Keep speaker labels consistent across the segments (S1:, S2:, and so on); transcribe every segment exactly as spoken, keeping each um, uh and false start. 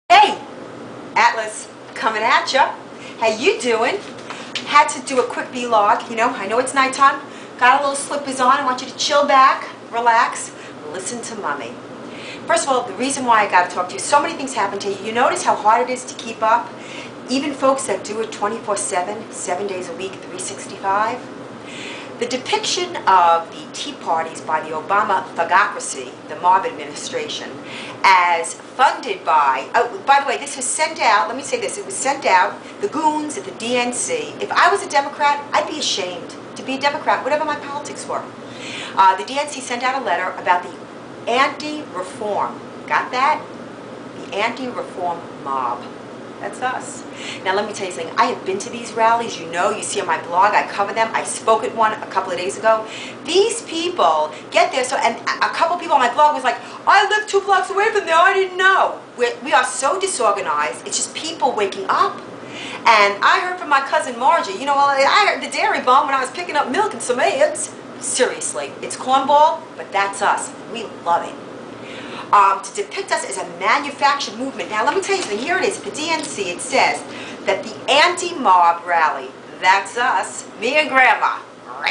S1: Hey, Atlas, coming at ya. How you doing? Had to do a quick vlog, you know, I know it's nighttime. Got a little slippers on. I want you to chill back, relax, listen to mommy. First of all, the reason why I got to talk to you, so many things happen to you. You notice how hard it is to keep up? Even folks that do it twenty-four seven, seven days a week, three sixty-five. The depiction of the Tea Parties by the Obama thugocracy, the mob administration, as funded by, oh, by the way, this was sent out, let me say this, it was sent out, the goons at the D N C. If I was a Democrat, I'd be ashamed to be a Democrat, whatever my politics were. Uh, the D N C sent out a letter about the anti-reform, got that? The anti-reform mob. That's us. Now let me tell you something. I have been to these rallies. You know, you see on my blog, I cover them. I spoke at one a couple of days ago. These people get there. So, and a couple of people on my blog was like, I live two blocks away from there. I didn't know. We're, we are so disorganized. It's just people waking up. And I heard from my cousin Margie. You know, I heard the dairy bomb when I was picking up milk and some eggs. Seriously, it's cornball, but that's us. We love it. Um, to depict us as a manufactured movement. Now let me tell you something, here it is, the D N C, it says that the anti-mob rally, that's us, me and Grandma.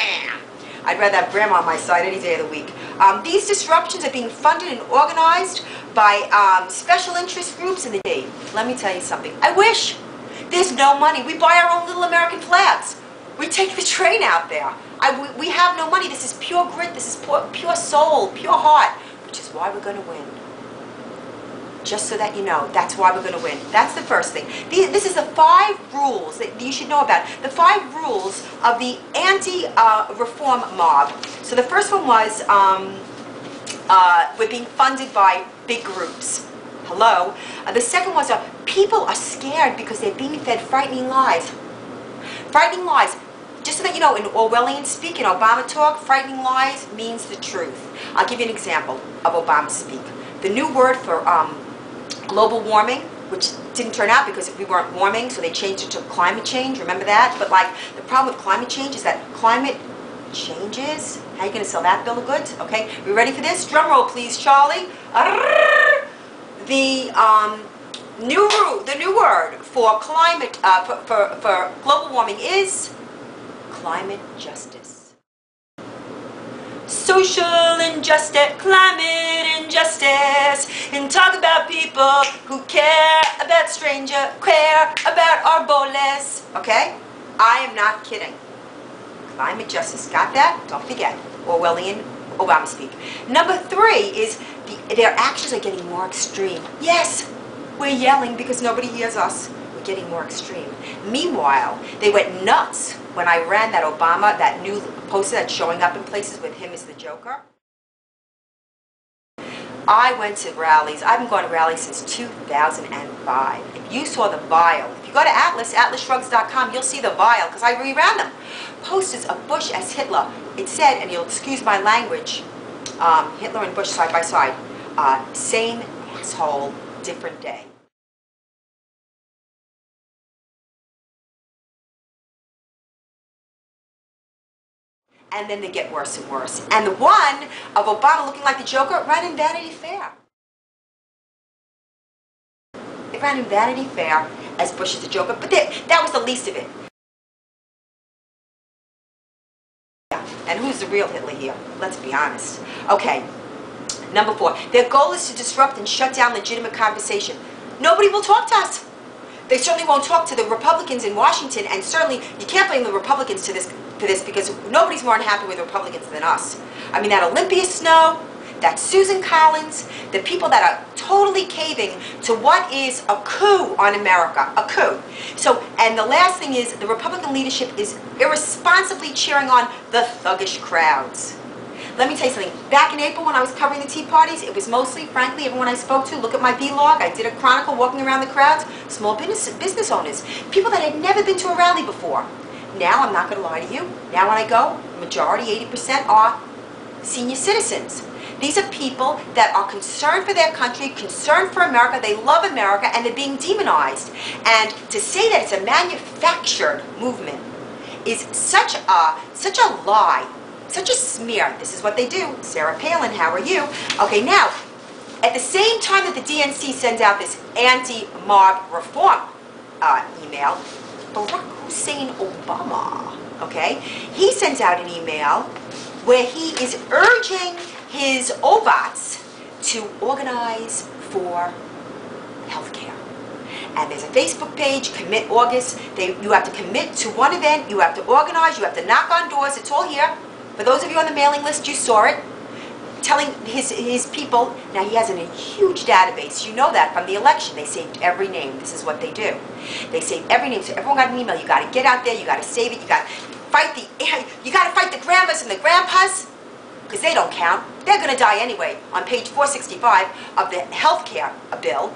S1: I'd rather have Grandma on my side any day of the week. Um, these disruptions are being funded and organized by um, special interest groups in the day. Let me tell you something, I wish. There's no money. We buy our own little American flags. We take the train out there. I, we, we have no money. This is pure grit, this is pure, pure soul, pure heart. Which is why we're going to win. Just so that you know, that's why we're going to win. That's the first thing. The, this is the five rules that you should know about. The five rules of the anti-reform uh, mob. So the first one was, um, uh, we're being funded by big groups. Hello? Uh, the second was, uh, people are scared because they're being fed frightening lies. Frightening lies. Just so that you know, in Orwellian speak, in Obama talk, frightening lies means the truth. I'll give you an example of Obama speak. The new word for um, global warming, which didn't turn out because we weren't warming, so they changed it to climate change, remember that? But like, the problem with climate change is that climate changes. How are you going to sell that bill of goods? Okay, we ready for this? Drum roll please, Charlie. The um, new rule, the new word for climate, uh, for, for, for global warming is climate justice. Social injustice, climate injustice, and talk about people who care about stranger, care about our bolas. Okay? I am not kidding. Climate justice, got that? Don't forget. Orwellian Obama speak. Number three is the, their actions are getting more extreme. Yes, we're yelling because nobody hears us. We're getting more extreme. Meanwhile, they went nuts when I ran that Obama, that new poster that's showing up in places with him as the Joker. I went to rallies. I've been going to rallies since two thousand five. If you saw the vial, if you go to Atlas, atlas shrugs dot com, you'll see the vial, because I reran them. Posters of Bush as Hitler. It said, and you'll excuse my language, um, Hitler and Bush side by side. Uh, same asshole, different day. And then they get worse and worse. And the one of Obama looking like the Joker ran in Vanity Fair. It ran in Vanity Fair as Bush is the Joker, but they, that was the least of it. And who's the real Hitler here? Let's be honest. Okay, number four. Their goal is to disrupt and shut down legitimate conversation. Nobody will talk to us. They certainly won't talk to the Republicans in Washington, and certainly you can't blame the Republicans to this, for this because nobody's more unhappy with Republicans than us. I mean, that Olympia Snowe, that Susan Collins, the people that are totally caving to what is a coup on America, a coup. So, and the last thing is the Republican leadership is irresponsibly cheering on the thuggish crowds. Let me tell you something. Back in April when I was covering the Tea Parties, it was mostly, frankly, everyone I spoke to, look at my vlog, I did a chronicle walking around the crowds, small business, business owners, people that had never been to a rally before. Now, I'm not going to lie to you, now when I go, majority, eighty percent are senior citizens. These are people that are concerned for their country, concerned for America, they love America, and they're being demonized. And to say that it's a manufactured movement is such a, such a lie. Such a smear. This is what they do. Sarah Palin, how are you? Okay, now, At the same time that the D N C sends out this anti-mob reform uh, email, Barack Hussein Obama, okay, he sends out an email where he is urging his O B O Ts to organize for health care. And there's a Facebook page, Commit August. They, you have to commit to one event, you have to organize, you have to knock on doors. It's all here. For those of you on the mailing list, you saw it. Telling his, his people, now he has a huge database. You know that from the election. They saved every name. This is what they do. They save every name. So everyone got an email. You got to get out there. You got to save it. You got to fight the, you got to fight the grandmas and the grandpas, because they don't count. They're going to die anyway. On page four sixty-five of the health care bill,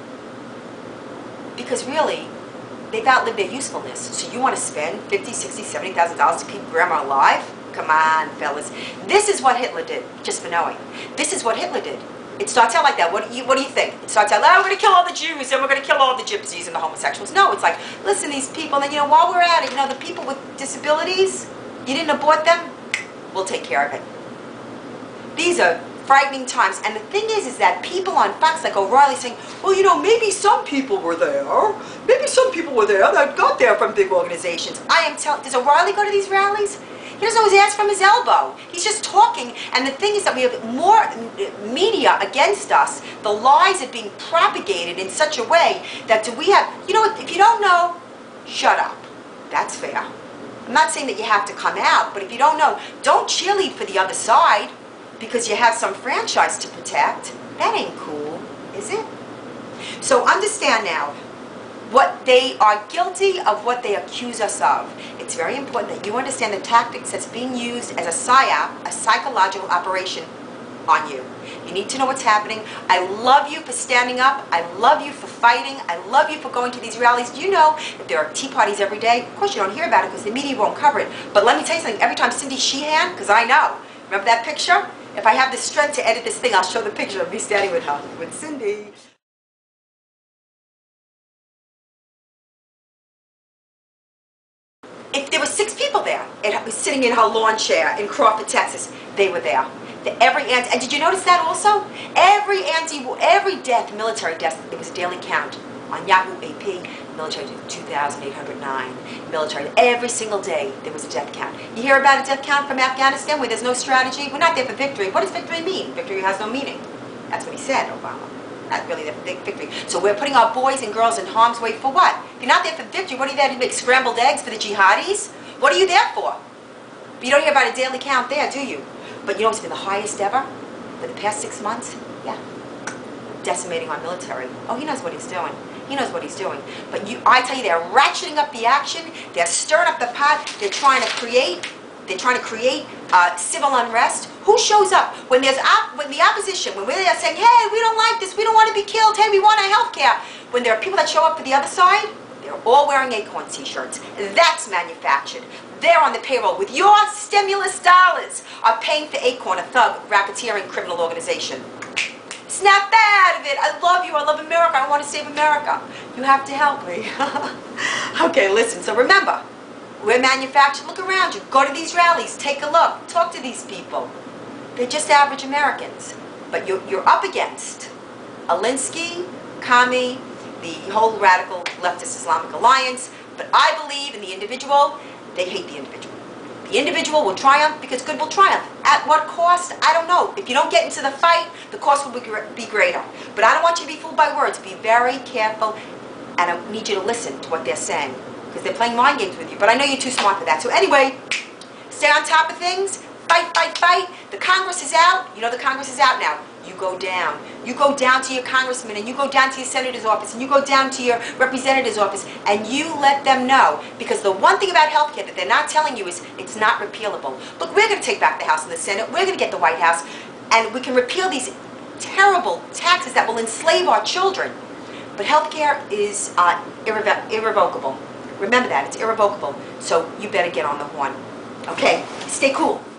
S1: because really, they've outlived their usefulness. So you want to spend fifty, sixty, seventy thousand dollars to keep grandma alive? Come on, fellas. This is what Hitler did, just for knowing. This is what Hitler did. It starts out like that. What do you, what do you think? It starts out, oh, we're going to kill all the Jews, and we're going to kill all the gypsies and the homosexuals. No, it's like, listen, these people, and then, you know, while we're at it, you know, the people with disabilities, you didn't abort them? We'll take care of it. These are frightening times. And the thing is, is that people on Fox like O'Reilly saying, well, you know, maybe some people were there. Maybe some people were there that got there from big organizations. I am telling, does O'Reilly go to these rallies? He doesn't always ask from his elbow. He's just talking. And the thing is that we have more media against us. The lies are being propagated in such a way that do we have, you know, if you don't know, shut up. That's fair. I'm not saying that you have to come out, but if you don't know, don't cheerlead for the other side because you have some franchise to protect. That ain't cool, is it? So understand now, what they are guilty of, what they accuse us of. It's very important that you understand the tactics that's being used as a psyop, a psychological operation on you. You need to know what's happening. I love you for standing up. I love you for fighting. I love you for going to these rallies. Do you know that there are tea parties every day? Of course you don't hear about it because the media won't cover it. But let me tell you something. Every time Cindy Sheehan, because I know, remember that picture? If I have the strength to edit this thing, I'll show the picture of me standing with her, with Cindy. If there were six people there, it, sitting in her lawn chair in Crawford, Texas, they were there. The, every anti, and did you notice that also? Every anti, every death, military death, there was a daily count on Yahoo A P. Military two thousand eight hundred nine. Military, every single day there was a death count. You hear about a death count from Afghanistan where there's no strategy? We're not there for victory. What does victory mean? Victory has no meaning. That's what he said, Obama. Not really the big victory. So we're putting our boys and girls in harm's way for what? If you're not there for victory, what are you there to make scrambled eggs for the jihadis? What are you there for? But you don't hear about a daily count there, do you? But you know what's been the highest ever for the past six months? Yeah. Decimating our military. Oh, he knows what he's doing. He knows what he's doing. But you, I tell you, they're ratcheting up the action. They're stirring up the pot. They're trying to create. They're trying to create uh, civil unrest. Who shows up when there's op when the opposition, when we're there saying, "Hey, we don't like this. We don't want to be killed. Hey, we want our health care." When there are people that show up for the other side, they're all wearing Acorn T-shirts. That's manufactured. They're on the payroll with your stimulus dollars. Are paying for Acorn, a thug, racketeering criminal organization. Snap that out of it. I love you. I love America. I want to save America. You have to help me. Okay, listen. So remember, we're manufactured. Look around you. Go to these rallies. Take a look. Talk to these people. They're just average Americans. But you're, you're up against Alinsky, Kami, the whole radical leftist Islamic alliance. But I believe in the individual. They hate the individual. The individual will triumph because good will triumph. At what cost? I don't know. If you don't get into the fight, the cost will be greater. But I don't want you to be fooled by words. Be very careful, and I need you to listen to what they're saying because they're playing mind games with you. But I know you're too smart for that. So anyway, stay on top of things. Fight, fight, fight. The Congress is out. You know the Congress is out now. You go down. You go down to your congressman and you go down to your senator's office and you go down to your representative's office and you let them know. Because the one thing about health care that they're not telling you is it's not repealable. Look, we're going to take back the House and the Senate. We're going to get the White House and we can repeal these terrible taxes that will enslave our children. But health care is uh, irrevo irrevocable. Remember that. It's irrevocable. So you better get on the horn. Okay? Stay cool.